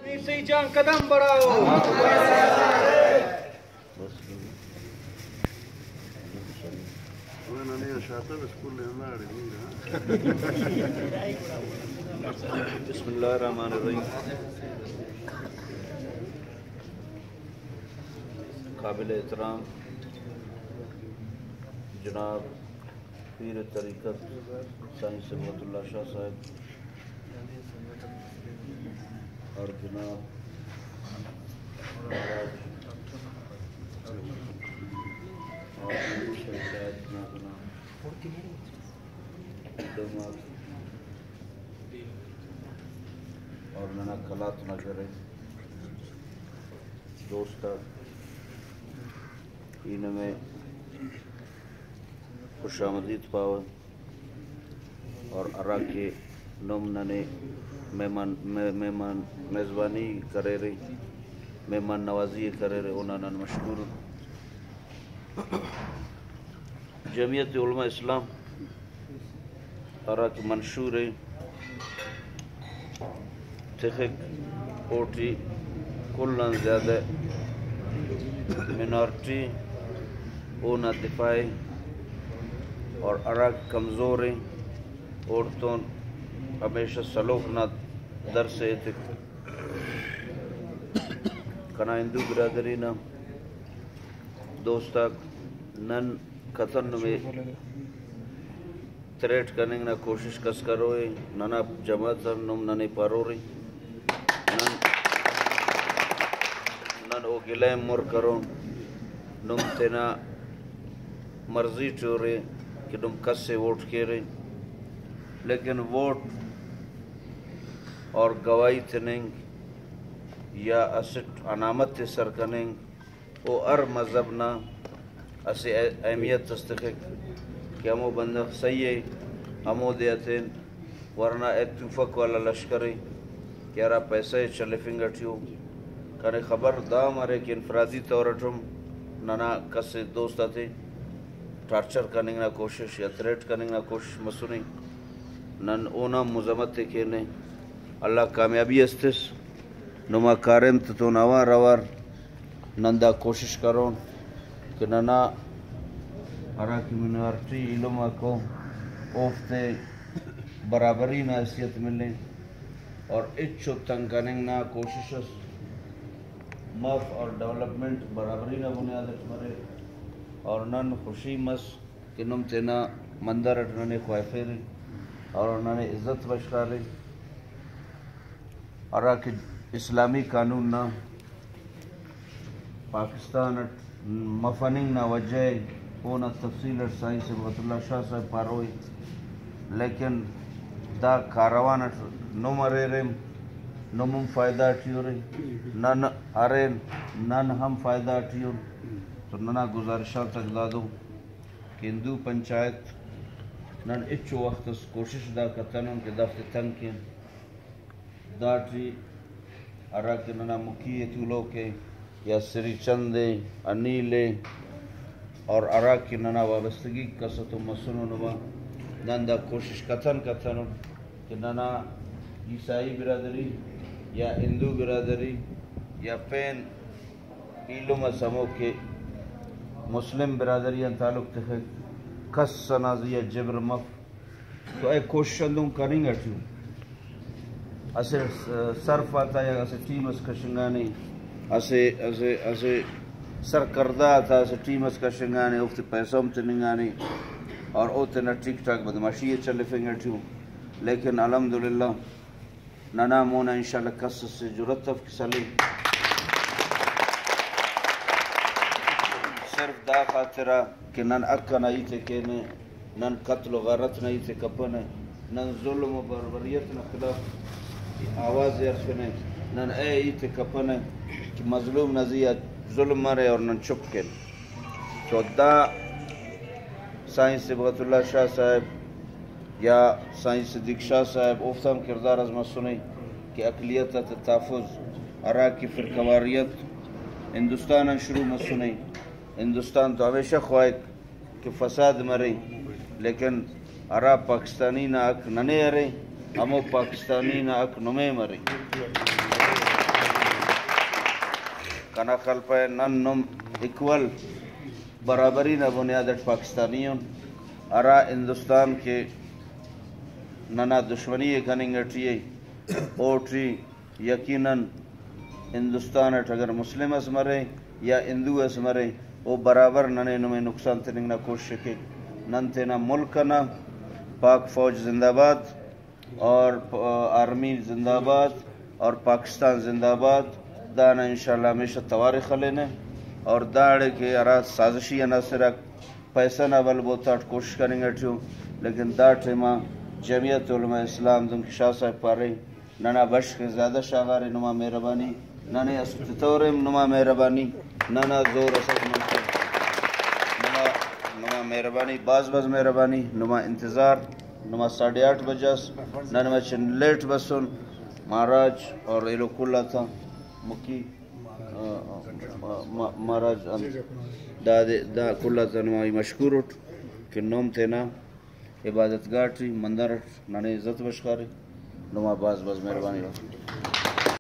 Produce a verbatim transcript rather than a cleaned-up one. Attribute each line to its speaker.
Speaker 1: سی جان قدم بڑھاؤ.
Speaker 2: بسم اللہ الرحمن الرحیم. قابل احترام جناب پیر طریقت سائیں صبغت اللہ شاہ صاحب اور جناب اور ننا کلات نہ کرے دوست ان میں خوش آمدید پاو اور ارا کے نم ننے مہمان مہمان میزبانی کرے رہی مہمان نوازی کرے رہے انہوں مشکور. جمعیت علماء اسلام ارا کے منشور ہے تخک اوٹی کلن زیادہ منارٹی اونا دفاعی اور ارا کمزور ہیں عورتوں ہمیشہ سلوک نہ در سے کنا ہندو برادری نہ دوستا نن قطن میں تریٹ کرنے نہ کوشش کس کروئے ننا جماعت نم ننے پارو رہی نن او گلے مر کرو نم تینا مرضی چورے کہ نم کس سے ووٹ کے رہے لیکن ووٹ اور گواہی تننگ یا اسٹ علامت سر کننگ او ار مذہب نہ اسے اہمیت تستخق کہ ہمو بندہ صحیح ہے ہمو دیتیں ورنہ اتفاق والا لشکری کہ ارا پیسے چلے فنگٹیو کنے خبر دا ہمارے کہ انفرادی طورٹم ننا کس دوستا تھے ٹارچر کرنے نہ کوشش یا تریٹ کرنے نہ کوشش مسونی نن اونا مزمت کہنے اللہ کامیابی استس نما کارن تو نوا روار نندا کوشش کرو کہ ننا ارا کی منارٹی علم کو اوفتے برابری نہ حیثیت ملیں اور اچھو تنگ کرنے نہ کوشش مف اور ڈیولپمنٹ برابری نہ بنیادت مرے اور نن خوشی مس کہ نم تینا مندر اٹھنے خواہفے رہی اور انہوں نے عزت بشکارے ارا کہ اسلامی قانون نہ پاکستان مفننگ نہ وجہ وہ نہ تفصیل سائیں صبغت اللہ شاہ صاحب پاروئی لیکن دا کاروان نو مرے رہے نم فائدہ اٹھیو رہی نن ارے نن ہم فائدہ اٹھیو تو ننا گزارشاں تک دادو کہ ہندو پنچایت نن اچھو وقت کوشش دا کتنوں کے دفت تنگ کیں دا ٹی ارا کے ننا مکھی تولو کے یا سری چندے انیلے اور ارا کی ننا وابستگی کسطو مسنو نما نن دا کوشش کتن کتنوں کہ ننا عیسائی برادری یا ہندو برادری یا پین علم سمو کے مسلم برادری تعلق تخیق کس سنازی جبر مف تو اے کوشش اندوں کریں گا ٹھیو اسے صرف آتا ہے اسے ٹیم اس کا شنگانے اسے اسے اسے سرکردہ آتا اسے ٹیم اس کا شنگانے افت پیسوں تے ننگانے اور اوتے نہ ٹھیک ٹھاک بدماشی چلے فنگر ٹھیو لیکن الحمدللہ ننا مونا انشاءاللہ کس سے جرت تف کسالی صرف دا خاطرہ کہ نن اکا نئی تے کہنے نن قتل و غارت نئی تے کپنے نن ظلم و بربریت نہ خلاف آواز ارفنے نن اے ای تے کپنے کہ مظلوم نزیہ ظلم مرے اور نن چپ کے تو دا سائیں صبغت اللہ شاہ صاحب یا سائیں صدیق شاہ صاحب اوفتم کردار از مسنی کہ اقلیت تحفظ ارا کی فرقواریت ہندوستان شروع مسنی ہندوستان تو ہمیشہ خواہد کہ فساد مرے لیکن ارا پاکستانی نہ اک ننے ارے ہمو پاکستانی نہ اک نمے مرے کنا خلپے نن نم اکول برابری نہ بنیادت پاکستانیوں ارا ہندوستان کے ننا دشمنی کننگٹی اوٹری یقیناً ہندوستان اگر مسلم اس مرے یا ہندو اس مرے وہ برابر ننے نمیں نقصان تنگ نہ کوشش کے نن تینا ملک نہ پاک فوج زندہ باد اور آرمی زندہ باد اور پاکستان زندہ باد دانا انشاءاللہ ہمیشہ تواریخ لینے اور داڑے کے ارا سازشی عناصر پیسہ نہ بل بوتاٹ کوشش کریں گے ٹھیو لیکن دا ٹھیما جمعیت علماء اسلام دن شاہ صاحب پارے ننا بش کے زیادہ شاہغار نما مہربانی ننے استطورم نما مہربانی ننا زور اسد منصر نما نما مہربانی باز باز مہربانی نما انتظار نما ساڑھے آٹھ بجاس نما چن لیٹ بسن مہاراج اور ایلو کلا تھا مکی مہاراج دا دا کلا تھا نما مشکور اٹھ کہ نوم تینا عبادت گاٹری مندر ننے عزت بشکاری نما باز باز مہربانی رہا